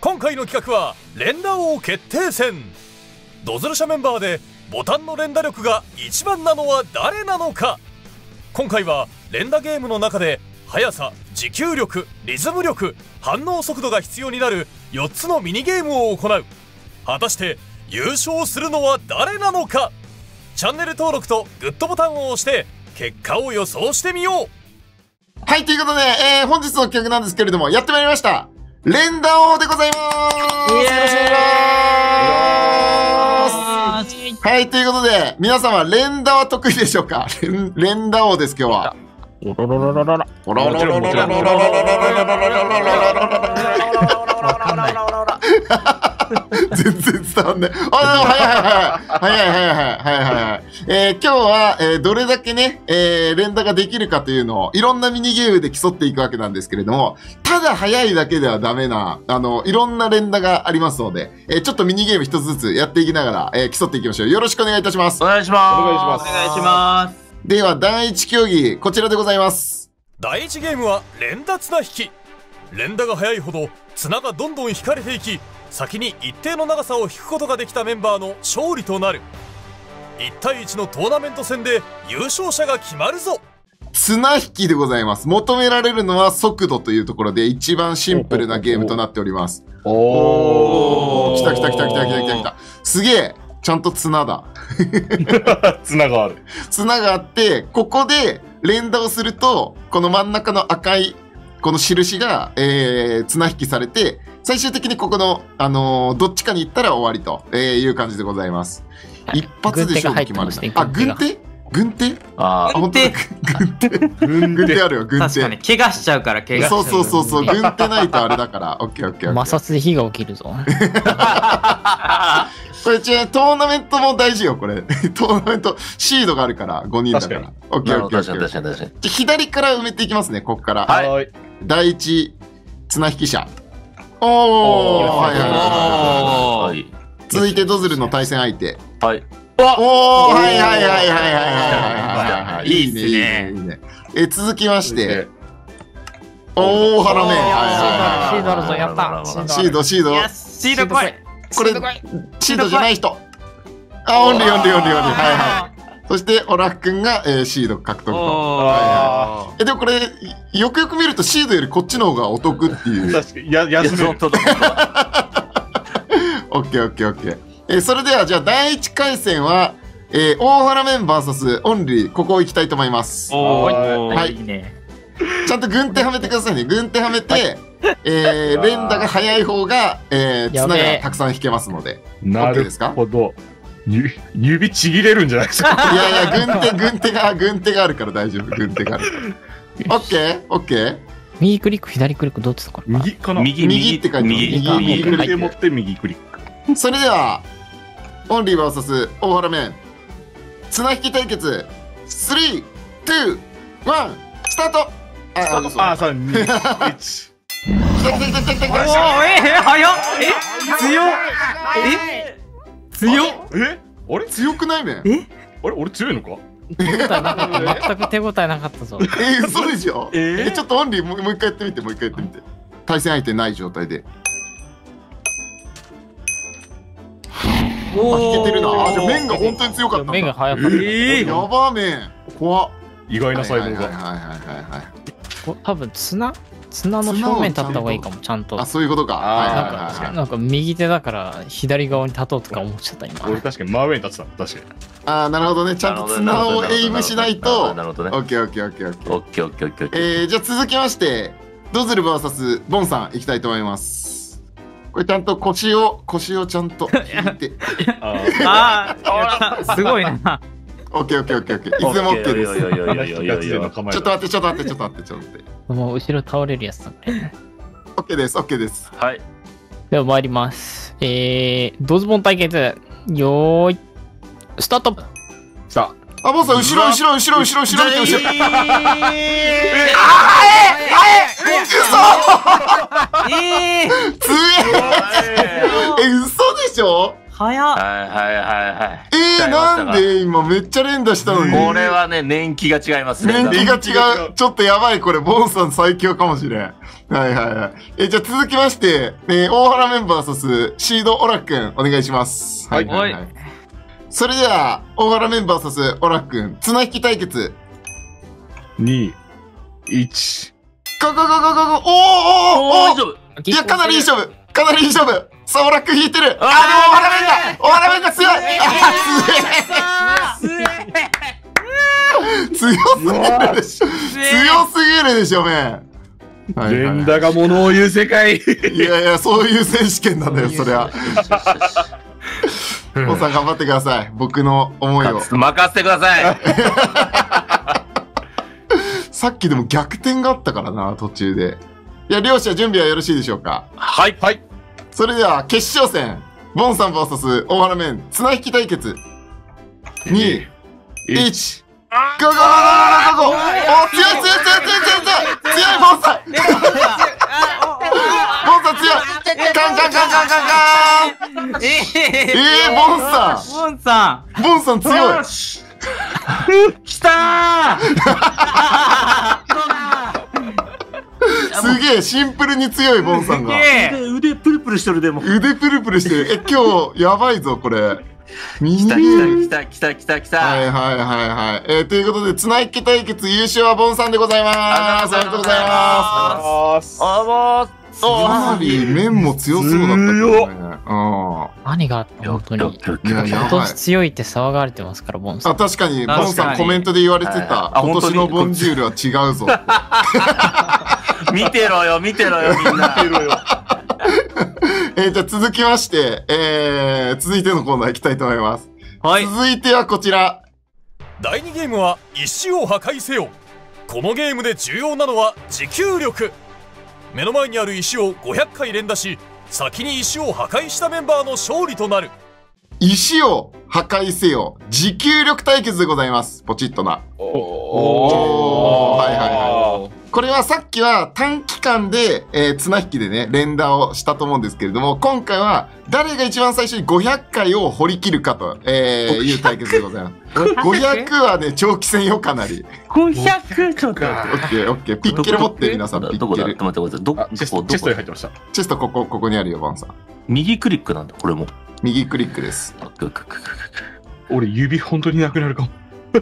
今回の企画は連打王決定戦。ドズル社メンバーでボタンの連打力が一番なのは誰なのか。今回は連打ゲームの中で速さ、持久力、リズム力、反応速度が必要になる4つのミニゲームを行う。果たして優勝するのは誰なのか。チャンネル登録とグッドボタンを押して結果を予想してみよう。 はい、ということで、本日の企画なんですけれども、やってまいりました。連打王でございます。よろしくお願いします。はい、ということで、皆様、連打は得意でしょうか？連打王です、今日は。おろろろろろろ。おろろろろろろろろろろろろろろろ。全然伝わんない。今日は、どれだけね、連打ができるかというのを、いろんなミニゲームで競っていくわけなんですけれども、ただ速いだけではダメな、いろんな連打がありますので、ちょっとミニゲーム一つずつやっていきながら、競っていきましょう。よろしくお願いいたします。 お願いします。 お願いします。 お願いします。 では、第1競技、こちらでございます。 第1ゲームは連打綱引き。連打が速いほど綱がどんどん引かれていき、先に一定の長さを引くことができたメンバーの勝利となる。1対1のトーナメント戦で優勝者が決まるぞ。 綱引きでございます。求められるのは速度というところで一番シンプルなゲームとなっております。おー、来た来た来た来た来た来た来た。すげえ、ちゃんと綱だ。 綱がある。 綱があって、ここで連打をすると、この真ん中の赤いこの印が、綱引きされて、最終的にここの、どっちかに行ったら終わりという感じでございます。一発で勝負決まるんだ。あ、軍手軍手あ、 本当だ。軍手あるよ、軍手。 確かに、怪我しちゃうから、怪我しちゃう。 そうそうそう、軍手ないとあれだから。オッケーオッケー。 摩擦で火が起きるぞ。 これ、トーナメントも大事よ、これ。トーナメント、シードがあるから、5人だから。オッケーオッケー。 確かに確かに確かに。 左から埋めていきますね、ここから。 はい。 第一、綱引き者。おー、はいはいはい。続いて、ドズルの対戦相手。 はい。 おー、はいはいはいはいはいはい。いいね、いいね、いいね。続きまして、大原面。 シードあるぞ、やった。 シード、シード。 シード来い。 これ、シードじゃない人。あ、オンリーオンリーオンリーオンリー。はいはい。そして、オラフ君がシード獲得と。でもこれ、よくよく見るとシードよりこっちの方がお得っていう。 確かに、休める。 オッケーオッケーオッケー。それでは、じゃあ第1回戦は、大原面 VS オンリー、ここ行きたいと思います。 はい。いいね。 ちゃんと軍手はめてくださいね。軍手はめて、連打が早い方が、綱がたくさん引けますので。 なるほど。指ちぎれるんじゃないですか。 いやいや、軍手があるから大丈夫。軍手があるから。オッケーオッケー。 右クリック、左クリック、どっちだかな。右かな。 右って書いてます。 右クリック持って右クリック。 それでは、オンリー VS 大原面。綱引き対決、3、2、1、スタート。 あ、3、2、1。 来た来た来た来た来た来た。 早っ。強っ。強っ。 あれ強くない面？ あれ俺強いのか？ 全く手応えなかったぞ。 嘘でしょ？ちょっとオンリーもう一回やってみて、もう一回やってみて。対戦相手ない状態で。あ、引けてるな。あ、じゃあ面が本当に強かったんだ。 面が早かった。 やば面。怖っ。 意外な才能が。 はいはいはいはい。 多分綱の正面立った方がいいかも、ちゃんと。 あ、そういうことか。 なんか右手だから左側に立とうとか思っちゃった今。 俺確かに真上に立ってた。確かに。 ああ、なるほどね。ちゃんと綱をエイムしないと。 なるほどね。 オッケーオッケーオッケーオッケー。 オッケーオッケーオッケー。 じゃあ続きまして、ドズル VS ボンさんいきたいと思います。これちゃんと腰をちゃんと引いて。 ああ、すごいな。 オッケーオッケーオッケーオッケー。いつでもオッケーです。ちょっと待って。 もう後ろ倒れるやつだね。 オッケーです、オッケーです。 はい。 では参ります。ドズボン対決、よーい、スタート。 さあ、ボンさん、後ろ見て、後ろ。嘘。強え。嘘でしょ？ 早っ。 はいはいはいはい。 なんで今めっちゃ連打したのに。 これはね、年季が違いますね。 年季が違う。ちょっとやばい、これ、ボンさん最強かもしれん。はいはいはい。じゃあ続きまして、大原メンバー VS シードオラくん、お願いします。はいはいはい。それでは、大原メンバー VS オラくん、綱引き対決。 2、1。 ゴゴゴゴゴゴ、 大丈夫。 いや、かなりいい勝負。かなりいい勝負。さあ、オラック引いてる。でも、大原メンが強い。強すぎるでしょ。強すぎるでしょ、メン。 連打が物を言う世界。 いやいや、そういう選手権なんだよ、そりゃ。ボンさん頑張ってください。僕の思いを。 任せてください。 さっきでも逆転があったからな、途中で。いや、両者準備はよろしいでしょうか。 はい。はい。 それでは、決勝戦。ボンさん VS 大原メン、綱引き対決。2、1。ゴゴゴゴゴゴゴ。お、強い強い強い強い強い強いボンさん。ボンさん強い。カンカンカンカンカンカン。ボンさん。 ボンさん。 ボンさん強い。 きたすげえ、シンプルに強いボンさんが。 腕プルプルしてるでも。 腕プルプルしてる。今日、やばいぞ、これ。 来た来た来た来た来た。 はいはいはいはい。ということで、綱引き対決優勝はボンさんでございます。ありがとうございます。かなり面も強そうだったけどね。 何があったの本当に。今年強いって騒がれてますから、ボンさん。 確かに、ボンさんコメントで言われてた。今年のボンジュールは違うぞ。 見てろよ、見てろよ、みんな。 じゃあ続きまして、続いてのコーナー行きたいと思います。 はい。 続いてはこちら。 第2ゲームは石を破壊せよ。このゲームで重要なのは持久力。目の前にある石を500回連打し、先に石を破壊したメンバーの勝利となる。 石を破壊せよ。持久力対決でございます。ポチッとな。はいはいはい。これはさっきは短期間で、綱引きでね、連打をしたと思うんですけれども、今回は誰が一番最初に500回を掘り切るかと、いう対決でございます。500はね、長期戦よ、かなり。 500ちょっと。 オッケーオッケー。ピッケル持って皆さん、ピッケル。 どこだ？待って待って、どこ？ チェストに入ってました。 チェストここにあるよ、バンさん。 右クリックなんだ、これも。 右クリックです。 俺、指本当になくなるかも。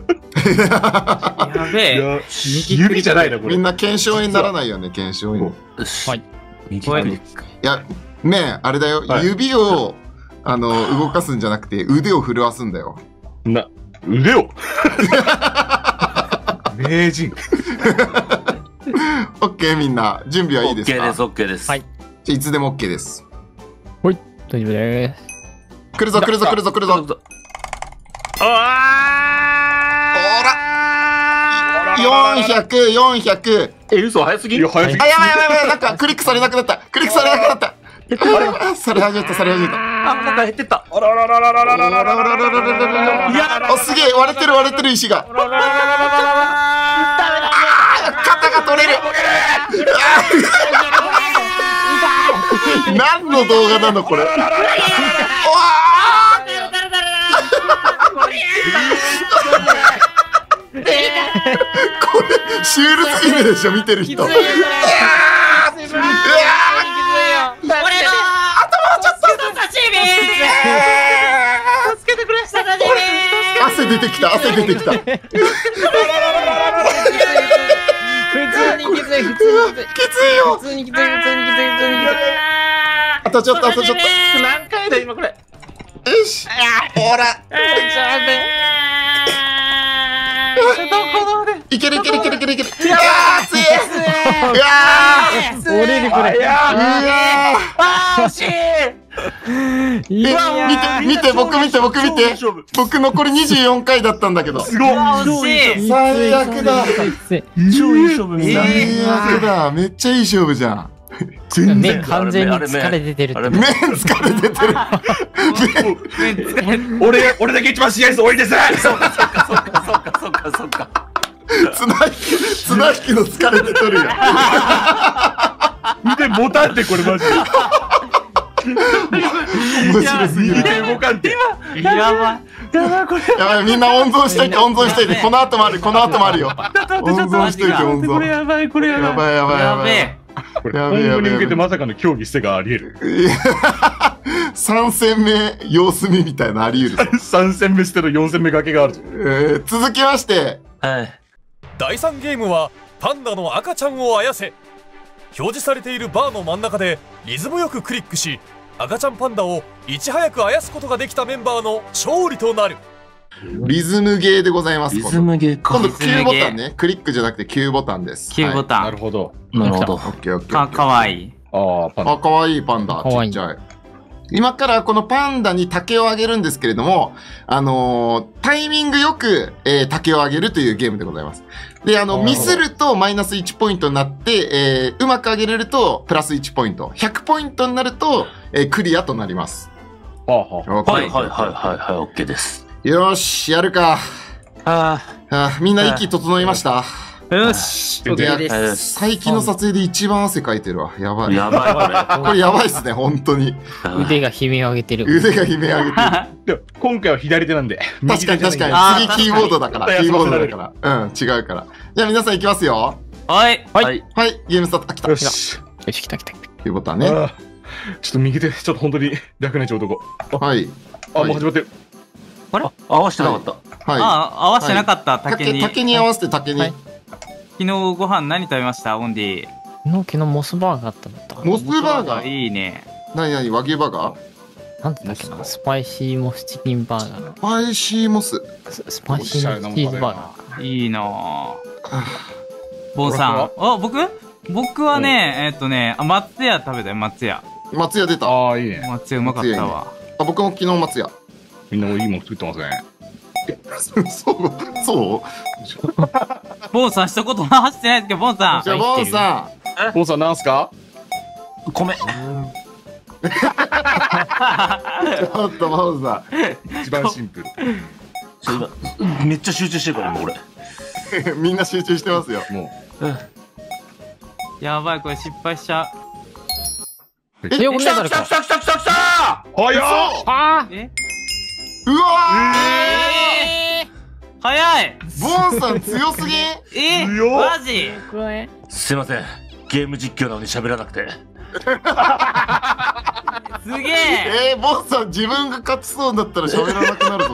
やべえ。 指じゃないな、これ。 みんな検証にならないよね、検証に。 はい。 右クリック。 いや、ねえ、あれだよ。指を、動かすんじゃなくて、腕を震わすんだよ。 腕を名人。 オッケー、みんな。準備はいいですか？ OK です、OK です。 はい。 じゃあ、いつでも OK です。 はい。大丈夫です。 来るぞ、来るぞ、来るぞ、来るぞ。ほら400、400。 嘘、早すぎ？ 早すぎ。 あ、やばいやばいやばい。なんか、クリックされなくなった。クリックされなくなった。され始めた、され始めた。 なんか減ってった。 いや、すげえ、割れてる割れてる石が。肩が取れる。何の動画なのこれ。これシュールすぎるでしょ、見てる人。汗出てきた、汗出てきた。 普通にきつい、普通にきつい。 きついよ。 普通にきつい、普通にきつい、普通にきつい。 あとちょっと、あとちょっと。 何回だ今これ。 よし。ほら。いけるいけるいけるいけるいける。いやー、強い。いやー。 折れるこれ。 いやー。 惜しい。 見て、僕見て。僕残り24回だったんだけど。 すごい。 最悪だ。 超いい勝負みんな。 最悪だ。めっちゃいい勝負じゃん。 目完全に疲れ出てるって。 目疲れ出てる。 俺だけ一番試合数多いです。 そっか。 綱引きの疲れてとるやん。 腕ボタンってこれマジで。 面白すぎる。 右手動かんて。 やばい。やばい、これ。 やばい、みんな温存しといて、温存しといて。この後もある、この後もあるよ。温存しといて、温存。 やばい、これやばい。 やばい、やばい、やばい。 やべえ。 これ、今後に向けてまさかの競技してがあり得る。 いや3戦目、様子見みたいなあり得るぞ。 3戦目してる4戦目掛けがあるぞ。 続きまして、 はい。 第3ゲームはパンダの赤ちゃんをあやせ。表示されているバーの真ん中でリズムよくクリックし、赤ちゃんパンダをいち早くあやすことができたメンバーの勝利となる。 リズムゲーでございます。 リズムゲーか。 今度 Q ボタンね。クリックじゃなくて Q ボタンです。 Q ボタン。 なるほど。 なるほど。 オッケーオッケー。 かわいい。 ああ、パンダ。 あ、かわいいパンダ。 かわいいちっちゃい。今からこのパンダに竹をあげるんですけれども、タイミングよく、竹をあげるというゲームでございます。で、ミスるとマイナス1ポイントになって、うまくあげれるとプラス1ポイント。100ポイントになると、クリアとなります。 はあはあ。 はいはいはいはいはい、オッケーです。 よし、やるか。みんな息整いましたよし、 いや OK です。 最近の撮影で一番汗かいてるわ。やばい。 やばい、ここれやばいっすね、本当に。 れ。 腕が悲鳴を上げてる。 腕が悲鳴上げてる。 でも今回は左手なんで。 確かに確かに。 あー次キーボードだから。 確かにキーボードだから。うん、違うから。じゃあ皆さんいきますよ。 はい。 はい。 はい、ゲームスタート。あ、来た。 よ Q し。 よし、来た来た。 ボタンね。 あーちょっと右手、ちょっと本当に楽な男。 はい。 あ、もう始まってる。 あれ合わせてなかった。 はい。 合わせてなかった、竹に。 竹に合わせて竹に。 はい昨日ご飯何食べましたオンディ。 昨日モスバーガーだった。 モスバーガー。 いいね。 なになに和牛バーガーなんて言ったっけな、スパイシーモスチキンバーガー。 スパイシーモス。 スパイシーモスチーズバーガー。 いいなぁ。ボンさん。あ、僕はね、松屋食べたよ、松屋。 松屋出た。 ああ、いいね。 松屋うまかったわ。 あ、僕も昨日松屋。 みんないいもの作ってますね。 そうボンさん一言も話してないですけど、ボンさん。 じゃあ、ボンさん。 ボンさんなんすか？ 米。 ちょっと、ボンさ一番シンプル。 今、めっちゃ集中してるから、今俺。 ん。みんな集中してますよ。 もやばい、これ失敗しちゃう。 え、よくない誰か。 来たう。早っ！ あえうわ早いーボンさん強すぎん強っマジーすいません。ゲーム実況なのに喋らなくて。 すげえボンさん自分が勝ちそうになったら喋らなくなるぞ。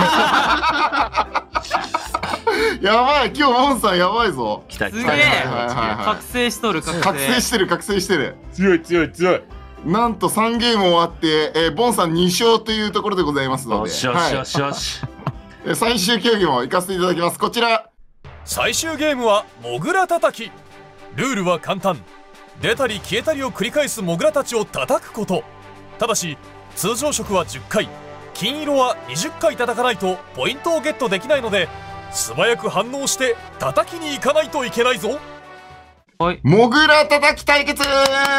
やばい、今日ボンさんやばいぞ。 来たすげえはいはいはい覚醒しとる、覚覚醒醒。 してる、覚醒してる。 強い強い強い。 なんと3ゲーム終わって、ボンさん2勝というところでございますので、 よしよしよしよし。 最終競技も行かせていただきます。こちら。 最終ゲームはモグラ叩き。ルールは簡単。出たり消えたりを繰り返すモグラたちを叩くこと。ただし通常色は10回、金色は20回叩かないとポイントをゲットできないので、素早く反応して叩きに行かないといけないぞ。 モグラ叩き対決。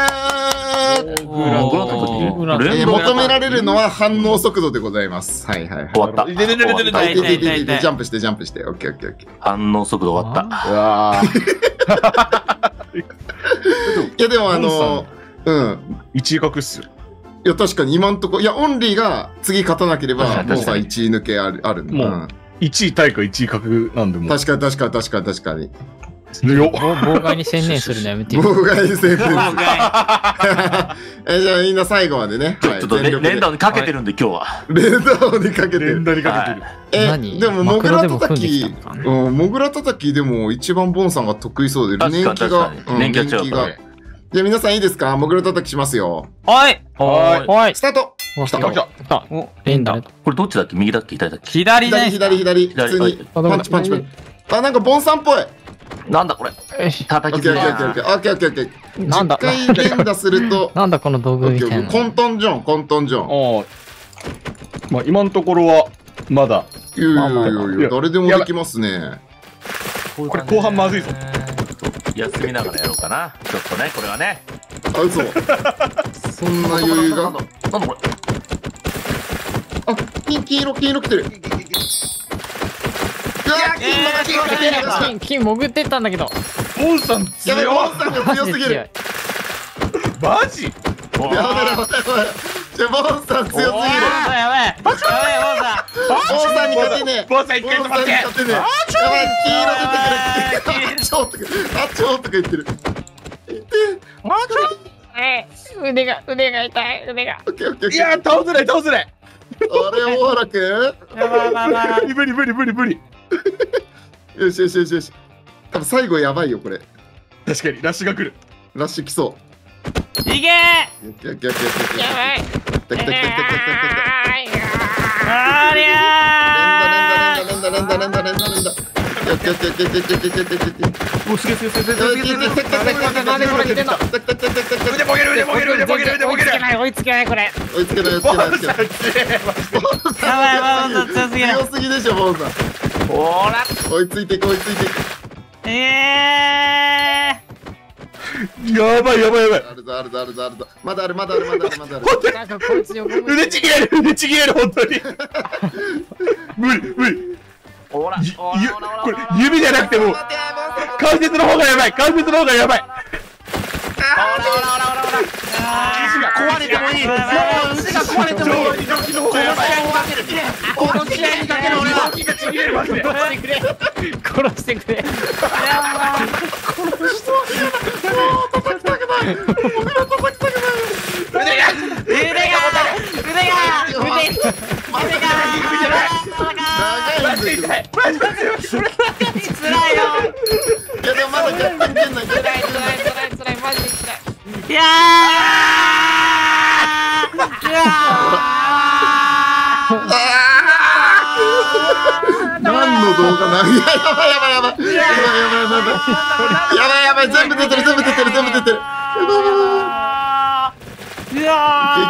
求められるのは反応速度でございます。はいはいはい。 終わった。 いててててててはい、 痛い痛い痛いジャンプしてジャンプして。オッケーオッケーオッケー。 反応速度終わった。 うわいやでも 1位確っすよ。 いや確かに今んとこ、いやオンリーが次勝たなければ確かにもうさ1位抜けあるんだ。 もう1位タイか1位確なんでもう。 確かに確かに確かに確かに。 よっ。 妨害に専念するのやめてよ。 妨害戦です。 妨害。 じゃあみんな最後までね。 ちょっと連打にかけてるんで今日は。 連打にかけてる。 連打にかけてる。 何でもモグラ叩マクロでも組んでききたのか、 モグラ叩きでも一番ボンさんが得意そうで、 確かに年季が確かに年季が違うからね。 じゃあ皆さんいいですか？モグラ叩きしますよ。 はいはおいスタート。 来た来た来た。 お、 連打。 これどっちだっけ？右だっけ？左だっけ？ 左ね。 左。普通に。 あパンチパンチパンチ。あ、なんかボンさんっぽい。 なんだこれ？ よし。 オ叩きッケーオッすぎだな。 ケーオッケーオッケーオッケーオッケー。 なんだ 10回連打すると、 なんだこの道オッケーオッケー具みたいな。 混沌ジョン、混沌ジョン。 ああ。まあ今のところはまだ。 いやいやいやいや、誰でもできますね。 これ後半まずいぞ。 休みながらやろうかな。ちょっとね、これはね。 あ、嘘。そんな余裕が。 なんだこれ？ あ、金色来てる。うわ、 金潜ってったんだけど。 ボンさんやばい、 強っ。 ボンさんが強すぎる。 強いマジ？ おやばいやばいやばい。じゃあ、ボンささん強すぎる。 やばい。やばい、坊さんに勝てねえ。 坊さん一回止まって。 やばい、黄色出てくる。あちょーとか、あちょーとか言ってる。 腕が痛い、腕が。 オッケーオッケー。 いやー、倒せない、倒せない。 あれ、大原くん。 やばい。 無理無理無理無理。 よしよしよしよし。多分最後やばいよ、これ。 確かに、ラッシュが来る。 ラッシュ来そいけー。 う。オッケーオッケーオッケーオッケー。 やばい。 来た来た来た来た来た来た。 ありゃー。 連打連打連打連打連打。オッケーオッケーオッケーオッケーオッケーオッケーオッケーオッケー。 お、すげえすげえすげえすげえすげえすげえ。 なんでこれ来てんの？ 腕もげる腕もげる腕もげる腕もげる。 追いつけない、これ。 追いつけない追いつけない追いつけない。 やばいやばい、強すぎる。 強すぎでしょ、ボンさん。 ほら。 追いついていく追いついていく。 やばいやばいやばい。 あるぞあるぞあるぞあるぞ。まだあるまだあるまだあるまだある。 なんかこいつ横向いて腕ちぎれる腕ちぎれる本当に。無理無理。 ほら。 これ指じゃなくてもう関節の方がやばい関節の方がやばい。 壊れてもいい。もう腕が壊れてもいい。 猪木の方がやばい。 この試合にかける俺は。 殺してくれ。 いやでもまだ逆転圏内。 辛い、マジで辛い。 いや何の動画なん？いややばいやばいやばいやばいやばいやばいやばいやばい全部出てる全部出てる全部出てる。いけいけいけいけいけいけい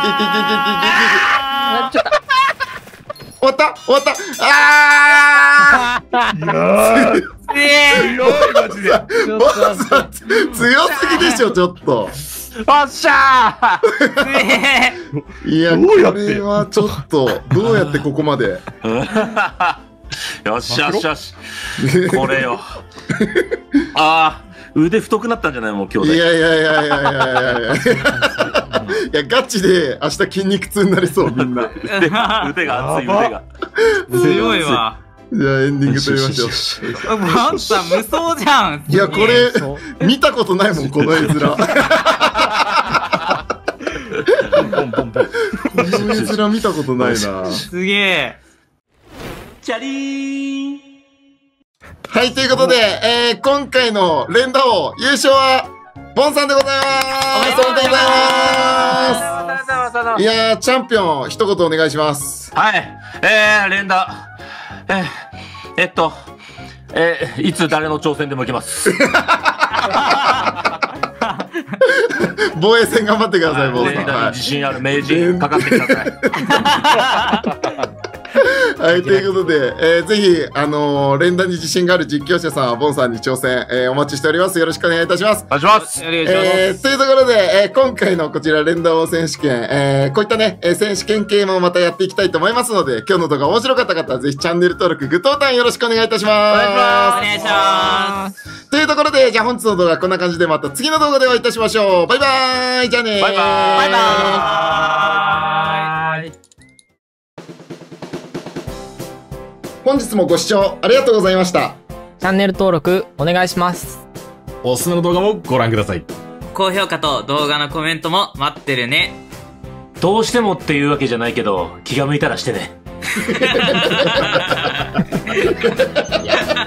け。終わった終わった。ああ。 強いマジで。 ボスさん強すぎでしょちょっと。 おっしゃー。 いやどうやってこれはちょっとどうやってここまで。 よしよしよし。これよ。ああ、腕太くなったんじゃないもう今日で。 いやいやいやいやいやいやいや。いやガチで明日筋肉痛になりそうみんな。 腕が熱い腕が。 強いわ。 じゃあエンディング撮りましょう。 バンさん無双じゃん。 いやこれ見たことないもんこの絵面。この絵面見たことないな。 すげえ。 チャリーン。 はいということで、今回の連打王優勝はボンさんでございます。おめでとうございます。いやーチャンピオン一言お願いします。 はい。連打。いつ誰の挑戦でも行けます。 防衛戦頑張ってくださいボンさん。 連打にはい自信ある名人かかってください。 はい、ということで、ぜひ、連打に自信がある実況者さんは、ボンさんに挑戦、お待ちしております。よろしくお願いいたします。 お願いします。 お願いします。 というところで、今回のこちら連打王選手権、こういったね、選手権系もまたやっていきたいと思いますので、今日の動画面白かった方は、ぜひチャンネル登録、グッドボタンよろしくお願いいたします。 お願いします。 というところで、じゃあ本日の動画はこんな感じで、また次の動画でお会いいたしましょう。バイバーイじゃあねー。 バイバーイ。 バイバーイ。 本日もご視聴ありがとうございました。 チャンネル登録お願いします。 おすすめの動画もご覧ください。 高評価と動画のコメントも待ってるね。 どうしてもっていうわけじゃないけど、気が向いたらしてね。 いや